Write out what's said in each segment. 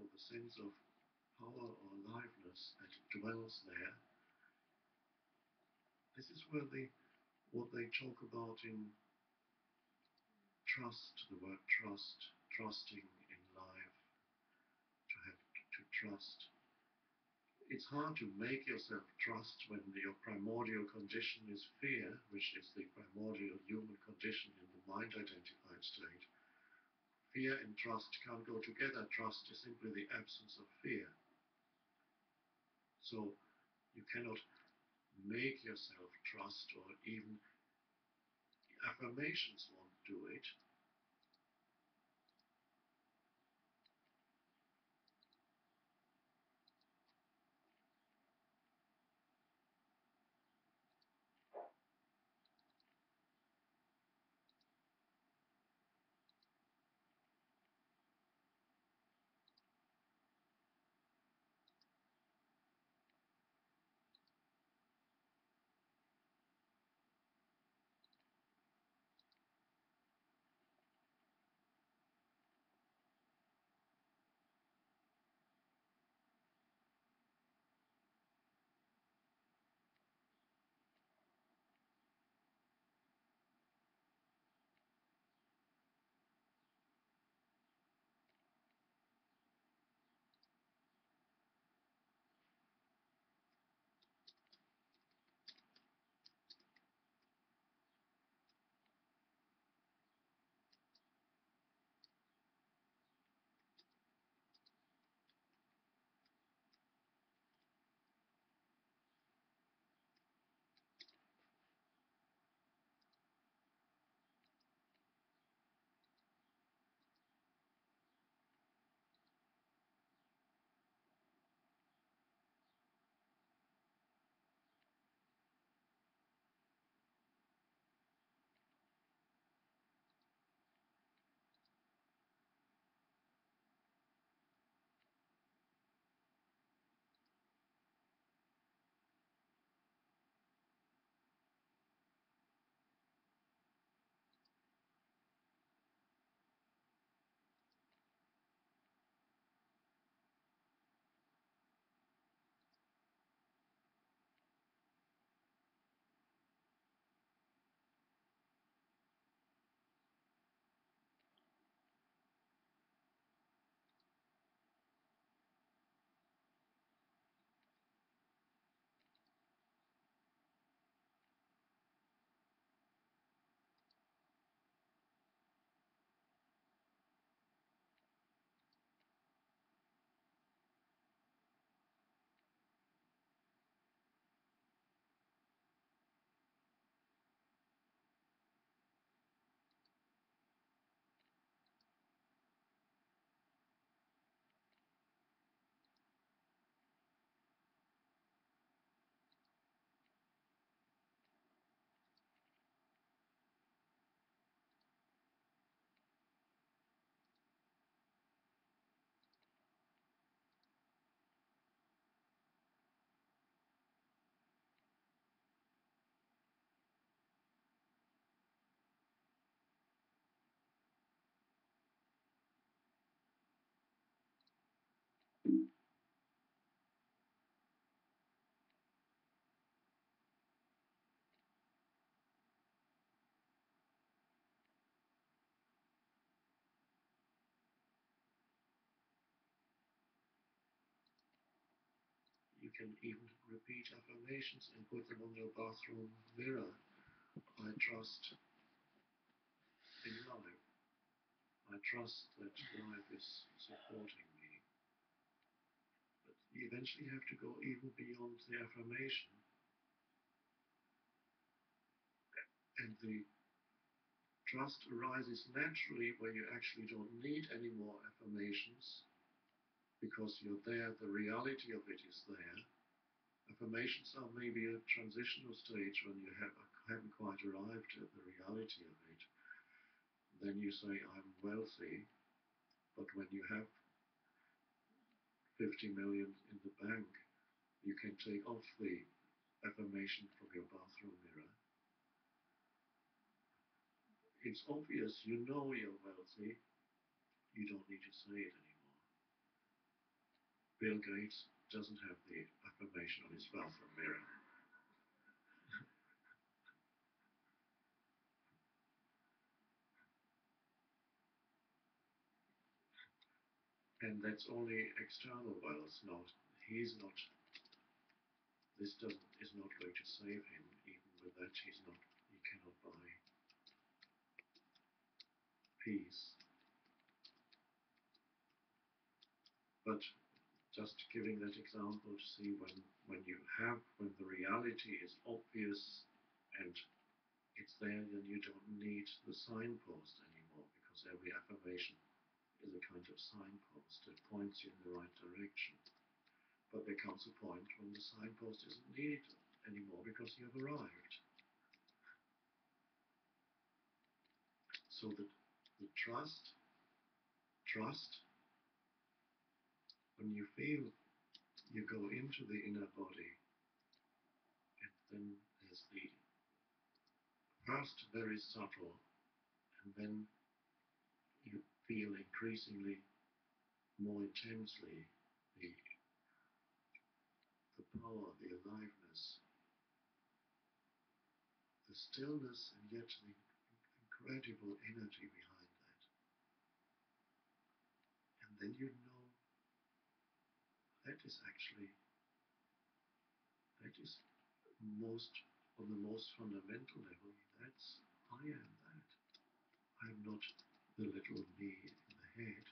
for the sense of power or aliveness that dwells there. This is where what they talk about in trust, the word trust, trusting in life, to have to trust. It's hard to make yourself trust when your primordial condition is fear, which is the primordial human condition in the mind-identified state. Fear and trust can't go together. Trust is simply the absence of fear. So you cannot make yourself trust, or even affirmations won't do it. You can even repeat affirmations and put them on your bathroom mirror. I trust in life. I trust that life is supporting me. But you eventually have to go even beyond the affirmation, and the trust arises naturally when you actually don't need any more affirmations because you're there, the reality of it is there. Affirmations are maybe a transitional stage when you haven't quite arrived at the reality of it. Then you say, I'm wealthy, but when you have 50 million in the bank, you can take off the affirmation from your bathroom mirror. It's obvious, you know you're wealthy, you don't need to say it anymore. Bill Gates doesn't have the affirmation on his bathroom mirror. And that's only external wealth, not, he's not, this is not going to save him. Even with that, he cannot buy peace. But just giving that example to see when the reality is obvious and it's there, then you don't need the signpost anymore, because every affirmation is a kind of signpost that points you in the right direction. But there comes a point when the signpost isn't needed anymore because you've arrived. So that the trust, when you feel you go into the inner body, and then there's the first very subtle, and then you feel increasingly more intensely the power, the aliveness, the stillness, and yet the incredible energy behind that. And then you know that is on the most fundamental level, that's, I am that. I'm not the little me in the head.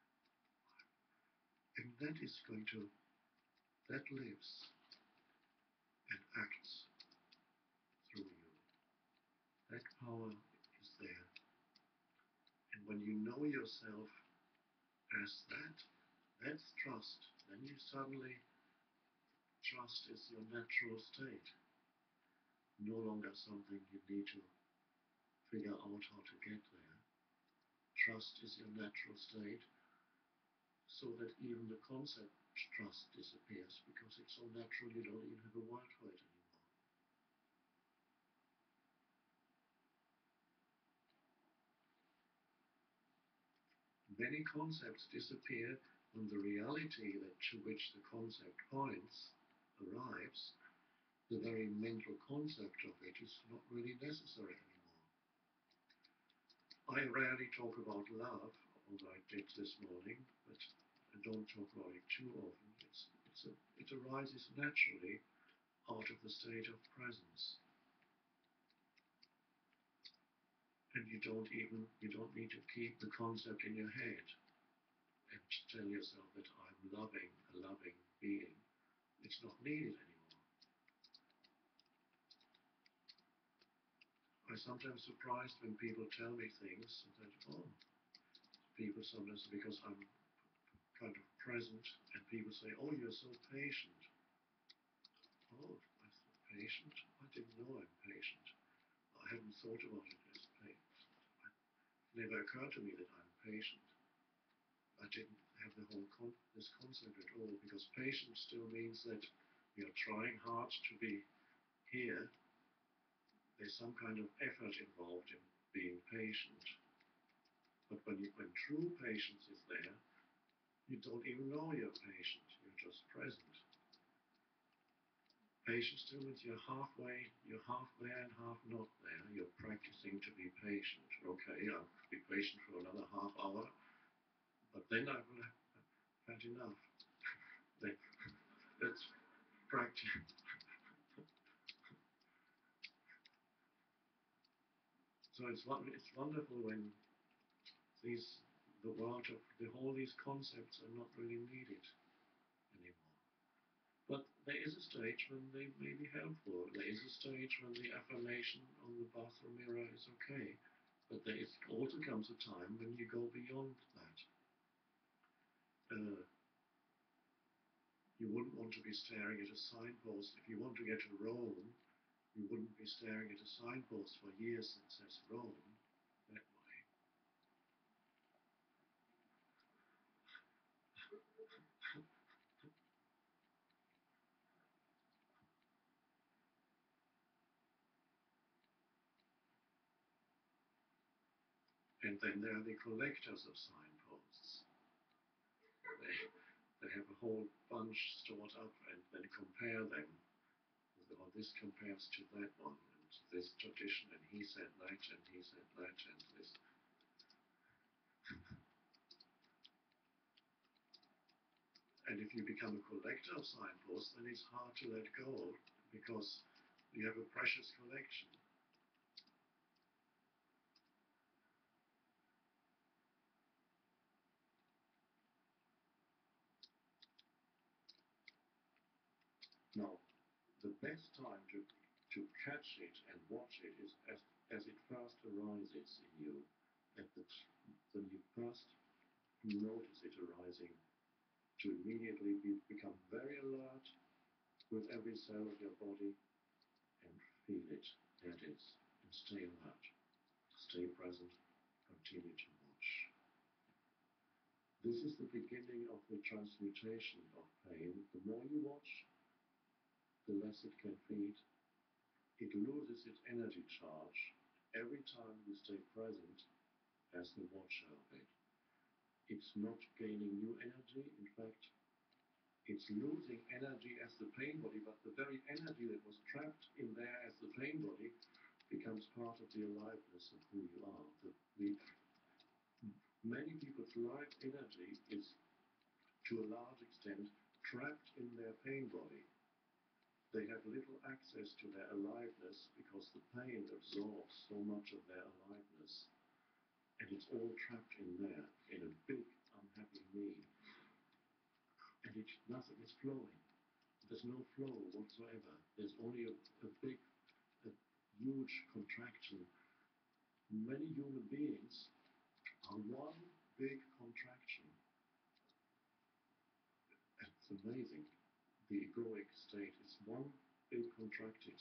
And that lives and acts through you. That power is there. And when you know yourself as that, that's trust. Then you suddenly, trust is your natural state. No longer something you need to figure out how to get there. Trust is your natural state, so that even the concept trust disappears, because it's so natural you don't even have a word for it anymore. Many concepts disappear when the reality to which the concept points arrives. The very mental concept of it is not really necessary anymore. I rarely talk about love, although I did this morning, but I don't talk about it too often. It arises naturally out of the state of presence. And you don't need to keep the concept in your head and tell yourself that I'm loving a loving being. It's not needed anymore. I'm sometimes surprised when people tell me things that, people sometimes, because I'm kind of present, and people say, oh, you're so patient. Oh, I'm so patient? I didn't know I'm patient. I hadn't thought about it as patient. It never occurred to me that I'm patient. I didn't have this concept at all, because patience still means that you're trying hard to be here. There's some kind of effort involved in being patient. But when true patience is there, you don't even know you're patient. You're just present. Patience still means you're half there and half not there. You're practicing to be patient. Okay, I'll be patient for another half hour, but then I will have had enough. That's practice. So it's wonderful when all these concepts are not really needed anymore. But there is a stage when they may be helpful. There is a stage when the affirmation on the bathroom mirror is okay. But there also comes a time when you go beyond that. You wouldn't want to be staring at a signpost. If you want to get to Rome, you wouldn't be staring at a signpost for years that says Rome that way. And then there are the collectors of signposts. They have a whole bunch stored up and then compare them. Or this compares to that one, and this tradition, and he said that, and he said that, and this. And if you become a collector of signposts, then it's hard to let go, because you have a precious collection. Now, the best time to catch it and watch it is as it first arises in you, when you first notice it arising, to immediately become very alert with every cell of your body and feel it. There it is. And stay alert. Stay present. Continue to watch. This is the beginning of the transmutation of pain. The more you watch, the less it can feed. It loses its energy charge every time you stay present as the watcher of it. It's not gaining new energy. In fact, it's losing energy as the pain body, but the very energy that was trapped in there as the pain body becomes part of the aliveness of who you are. Many people's life energy is, to a large extent, trapped in their pain body. They have little access to their aliveness because the pain absorbs so much of their aliveness. And it's all trapped in there, in a big, unhappy me. And nothing is flowing. There's no flow whatsoever. There's only a huge contraction. Many human beings are one big contraction. It's amazing. The egoic state is one big contracted.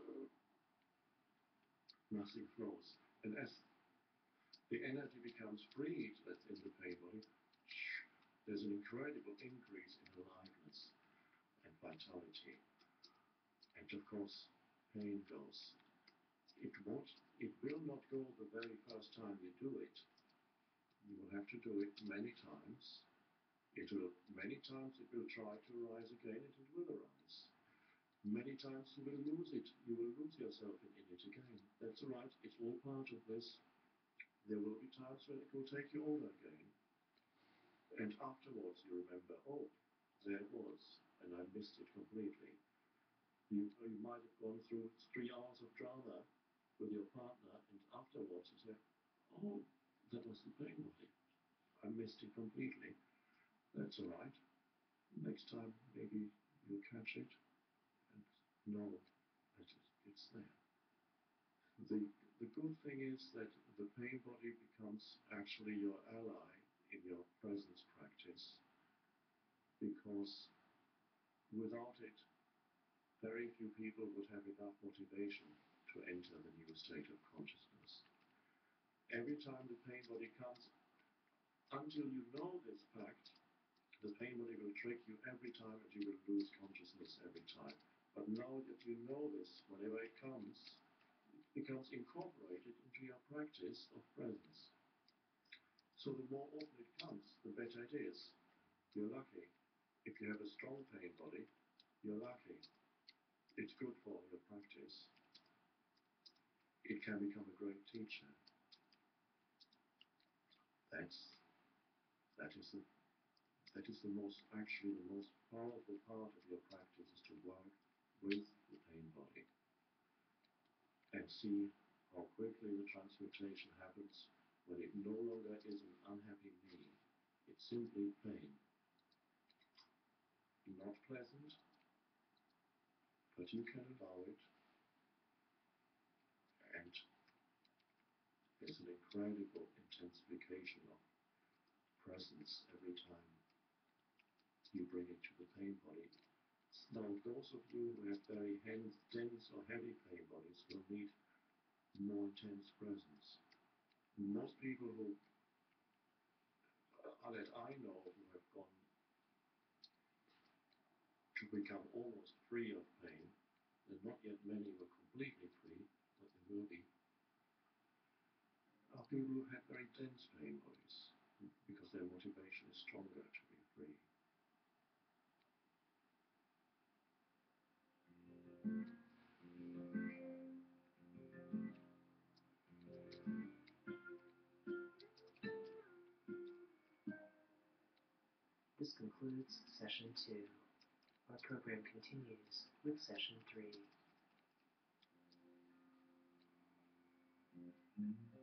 Nothing flows. And as the energy becomes freed that's in the pain body, there's an incredible increase in aliveness and vitality. And of course, pain goes. It will not go the very first time you do it. You will have to do it many times. Many times it will try to rise again, and it will arise. Many times you will lose it. You will lose yourself in it again. That's all right. It's all part of this. There will be times when it will take you over again. And afterwards you remember, oh, there it was, and I missed it completely. You might have gone through 3 hours of drama with your partner, and afterwards you say, oh, that was the pain body. I missed it completely. That's all right. Next time, maybe you'll catch it and know that it's there. The good thing is that the pain body becomes actually your ally in your presence practice, because without it, very few people would have enough motivation to enter the new state of consciousness. Every time the pain body comes, until you know this fact, the pain body will trick you every time, and you will lose consciousness every time. But now that you know this, whenever it comes, it becomes incorporated into your practice of presence. So the more often it comes, the better it is. You're lucky. If you have a strong pain body, you're lucky. It's good for your practice. It can become a great teacher. That is the most powerful part of your practice, is to work with the pain body and see how quickly the transmutation happens when it no longer is an unhappy me. It's simply pain. Not pleasant, but you can allow it, and there's an incredible intensification of presence every time you bring it to the pain body. Now, those of you who have very dense or heavy pain bodies will need more intense presence. Most people that I know who have gone to become almost free of pain, and not yet many were completely free, but they will be, are people who have very dense pain bodies, because their motivation is stronger to be free. This concludes session 2. Our program continues with session 3.